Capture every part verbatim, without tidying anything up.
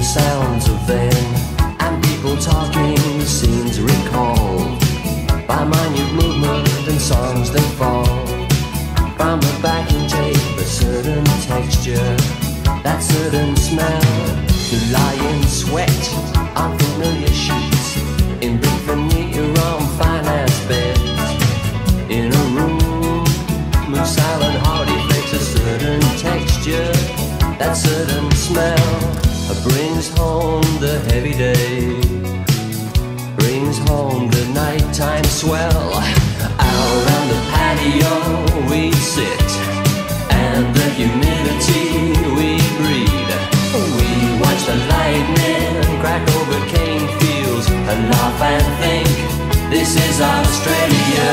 sounds of then, and people talking, scenes recalled by minute movement and songs that fall from a backing tape. A certain texture, that certain smell, to lie in sweat on familiar sheets, in big veneer on finance beds, in a room, move silent, hearty flakes. A certain texture, that certain smell, brings home the heavy day, brings home the nighttime swell. Out on the patio we sit, and the humidity we breathe. We watch the lightning crack over cane fields, and laugh and think, this is Australia.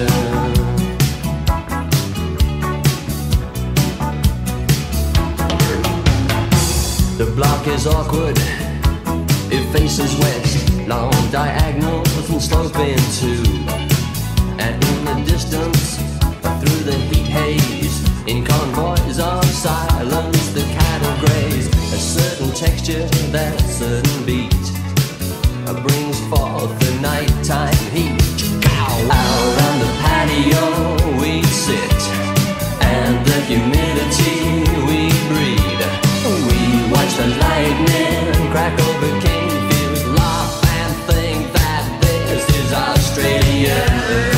The block is awkward, it faces west, long diagonals and sloping too. And in the distance, through the heat haze, in convoys of silence, the cattle graze. A certain texture, that certain beat, brings forth the nighttime heat. Out on the patio we sit, and the humidity we breathe. We watch the lightning crack over cane fields, laugh and think that this is Australia.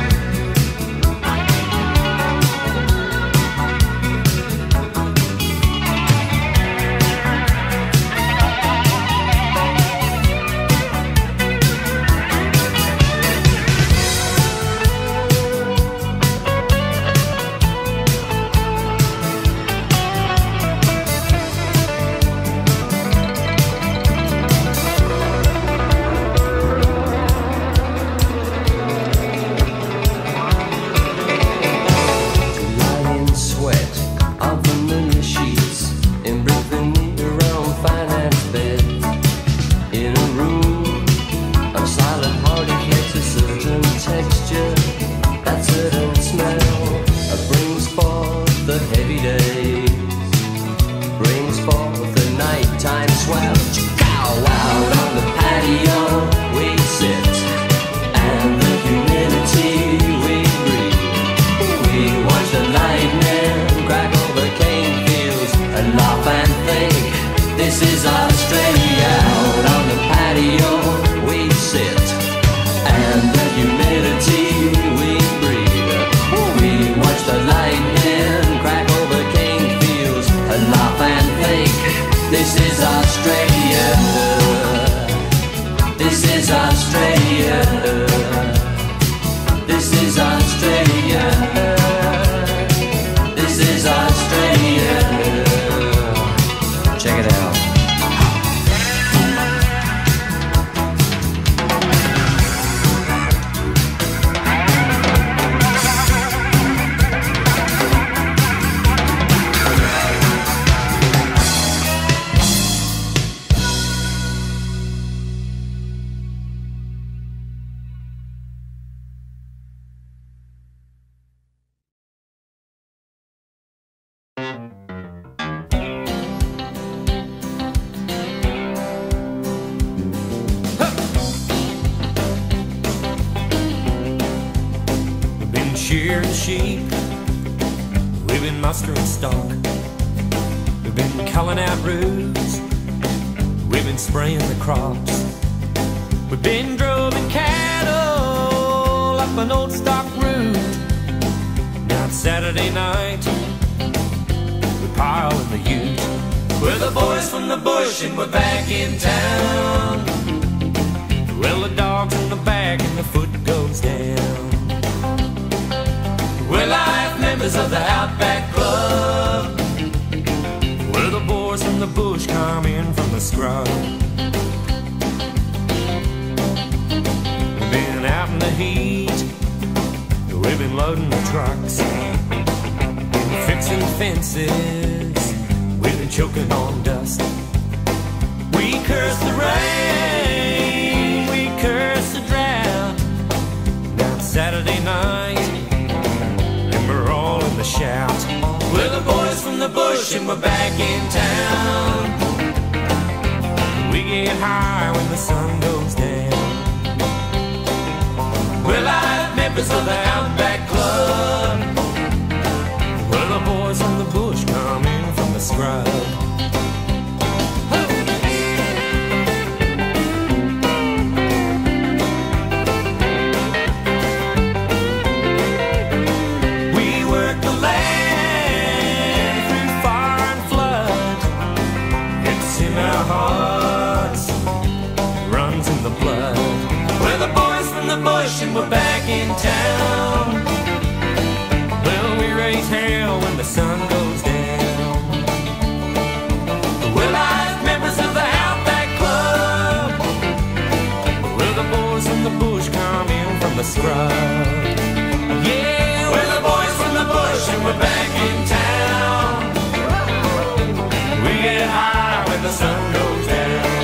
Shearing sheep, we've been mustering stock, we've been culling out roots, we've been spraying the crops, we've been droving cattle up an old stock route. Now it's Saturday night, we pile in the ute. We're the boys from the bush and we're back in town. Well, the dog's in the back and the foot goes down. We're life members of the Outback Club. We're the boys from the bush come in from the scrub. We've been out in the heat, we've been loading the trucks, fixing fences, we've been choking on dust. We curse the rain, we curse the drought. Now it's Saturday night, we're all in the shout. We're the boys from the bush and we're back in town. get high when the sun goes down. Well, I had members of the Outback Club. Well, the boys from the bush come in from the scrub. And we're back in town. Well, we raise hell when the sun goes down. Well, I'm members of the Outback Club. Well, the boys from the bush come in from the scrub. Yeah, we're the boys from the bush and we're back in town. We get high when the sun goes down.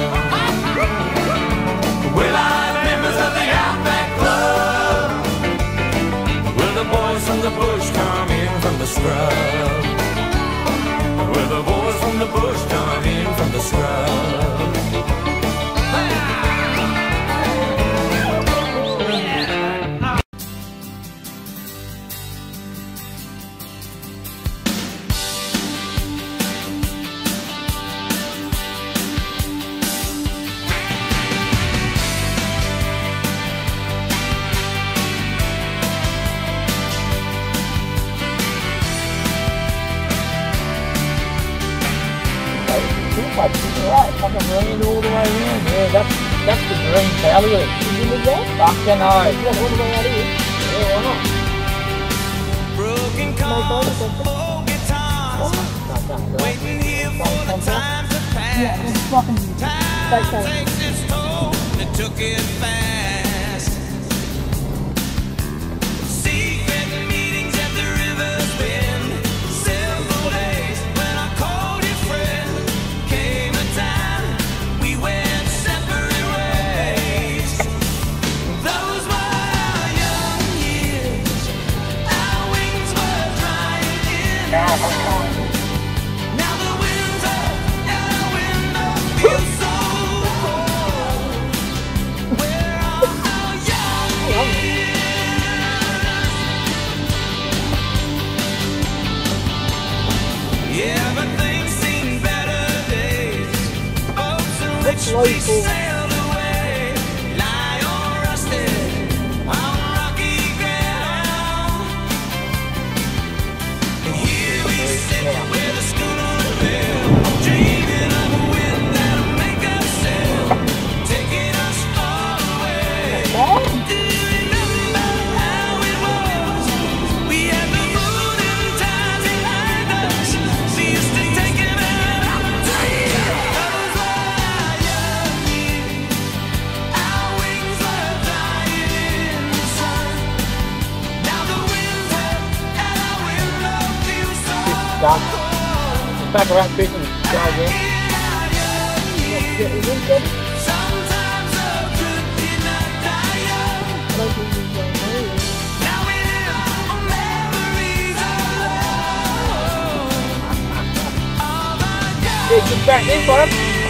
Well, I'm members of the Outback Club. Well, the boys from the bush come in from the scrub. Well, the boys from the bush come in from the scrub. Like, right, fucking rained all the way around. Yeah, that's that's the green valley. You live there? Fucking hell. Yeah, all the way out here. Yeah, why not? Broken cars, old guitars, waiting here for the time to pass. Yeah, it's fucking time takes its toll, it took it fast. Secret meetings at the river's bend, several days when I called you friend. Came a time we went separate ways. Those were our young years, our wings were drying in the sun. Now the winter and our window feels so cold. Where are our young years? Yeah, but things seem better days. Boats in which we sailed away lie all rusted on rocky ground. And here we sit with a schooner bell, dreaming of a wind that'll make us sail, taking us far away. Do you remember how it was? We had the moon and tides behind us. We used to take it out to you. Those were our young years. Our wings were drying in the sun. Now the winter and our window feels so Done. cold. back around fishing. Go again. Sometimes a good did not die young. Now we live on memories of love. Yeah, get back in, bud.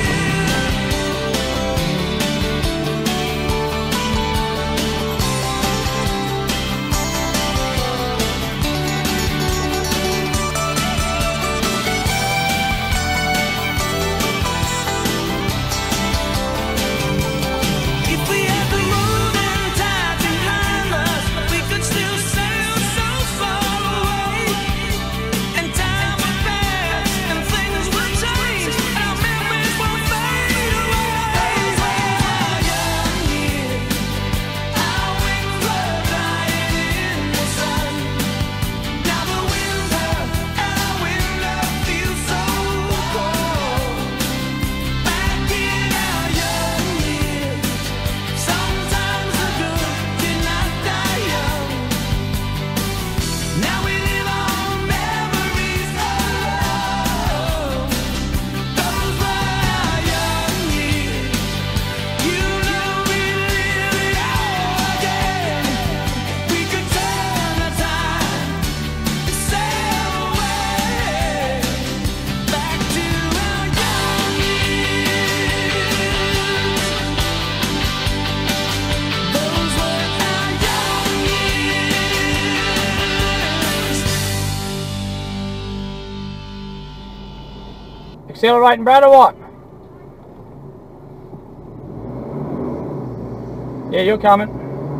If we had the moon and tide behind us, we could still sail so far away. And time would pass and things would change. Our memories accelerating, Brad, or what? Yeah, you're coming.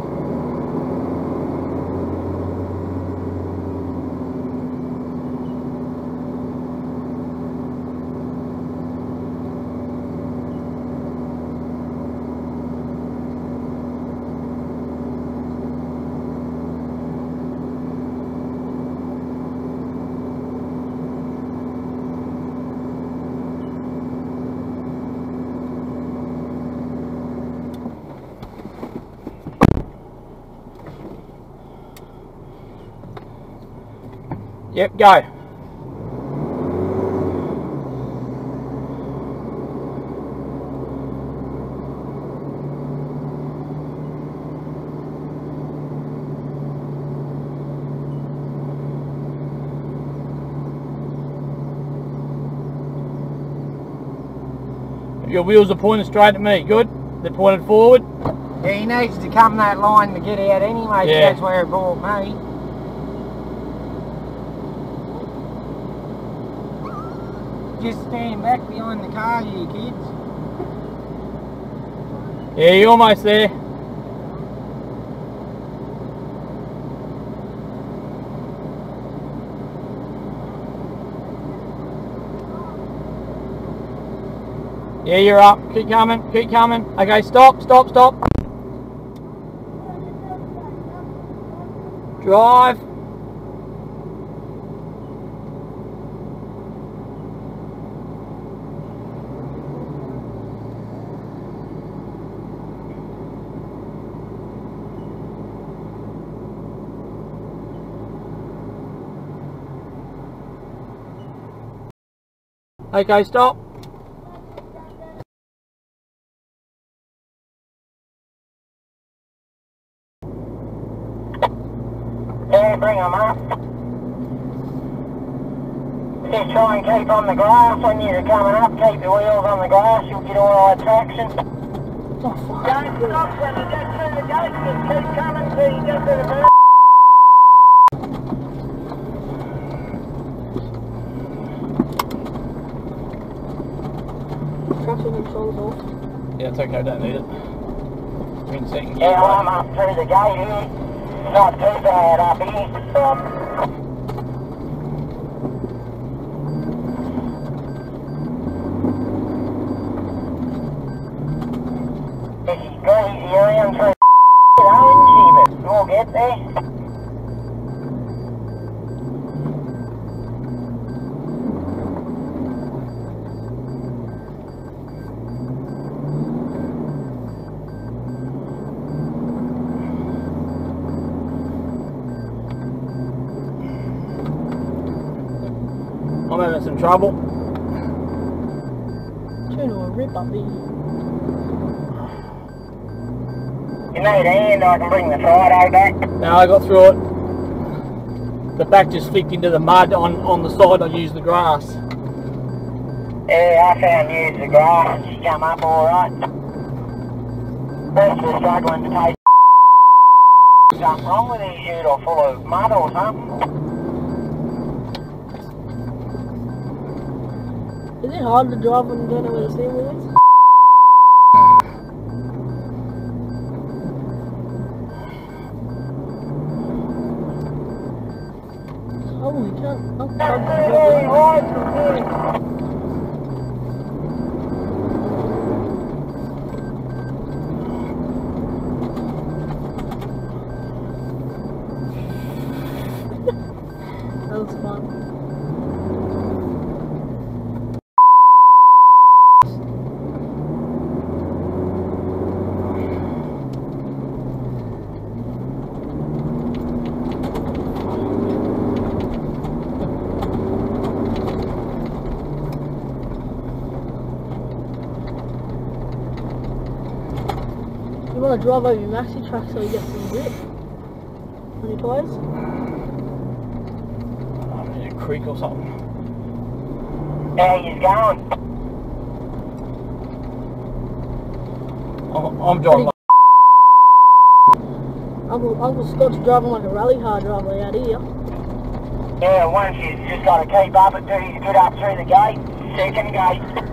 Yep, go. Your wheels are pointing straight at me, good? They're pointed forward? Yeah, he needs to come that line to get out anyway, Yeah. that's where it brought me. Just stand back behind the car, you kids. Yeah, you're almost there. Yeah, you're up. Keep coming, keep coming. Okay, stop, stop, stop. Drive. Okay, stop. Yeah, bring them up. Just try and keep on the grass when you're coming up. Keep your wheels on the grass, you'll get all right traction. Don't stop when you get through the gate, just keep coming till you get to the bird. Traction control's off. Yeah, it's okay, don't need it. We're in second gear. Yeah, I'm up through the gate here. Not too bad up here. Stop. This is crazy around through the orange, but we'll get there. I'm having some trouble. Turn to a rip up here. You need a hand, I can bring the Friday back. Now I got through it. The back just flicked into the mud on, on the side. I used the grass. Yeah, I found you use the grass. She come up alright. First we're struggling to take something wrong with these ute or full of mud or something. Is it hard to drive when you don't know where the steering wheel is? Oh, you can't. Oh, That's can't it, drive all it. right, that's it. That was fun. You want to drive over your maxi track so you get some grip on your tyres? I need a creek or something. How you going? I'm, I'm driving. Like Uncle, Uncle Scott's driving like a rally car driver out here. Yeah, once you just got to keep up it till you get up through the gate. second gate.